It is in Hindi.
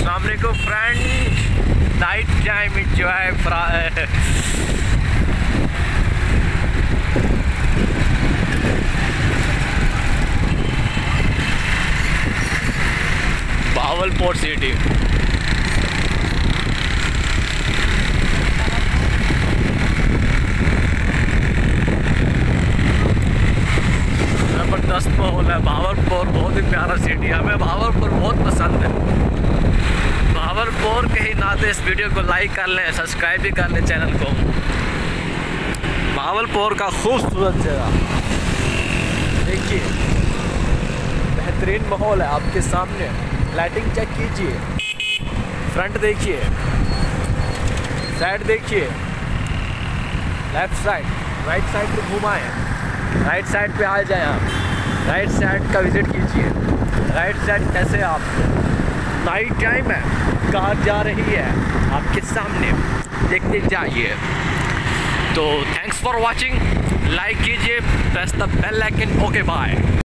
अस्सलाम वालेकुम friend, night time enjoy Bahawalpur city. जबरदस्त माहौल है। भावलपुर बहुत ही प्यारा सिटी है, हमें भावलपुर बहुत पसंद है। भावलपुर के ही नाते इस वीडियो को लाइक कर लें, सब्सक्राइब भी कर लें चैनल को। भावलपुर का खूबसूरत जगह देखिए, बेहतरीन माहौल है आपके सामने। लाइटिंग चेक कीजिए, फ्रंट देखिए, साइड देखिए, लेफ्ट साइड, राइट साइड पे घुमाएं, राइट साइड पे आ जाए आप, राइट साइड का विज़िट कीजिए। राइट साइड कैसे आप, नाइट टाइम है, कार जा रही है आपके सामने, देखते जाइए। तो थैंक्स फॉर वाचिंग, लाइक कीजिए, press the bell icon. Okay bye.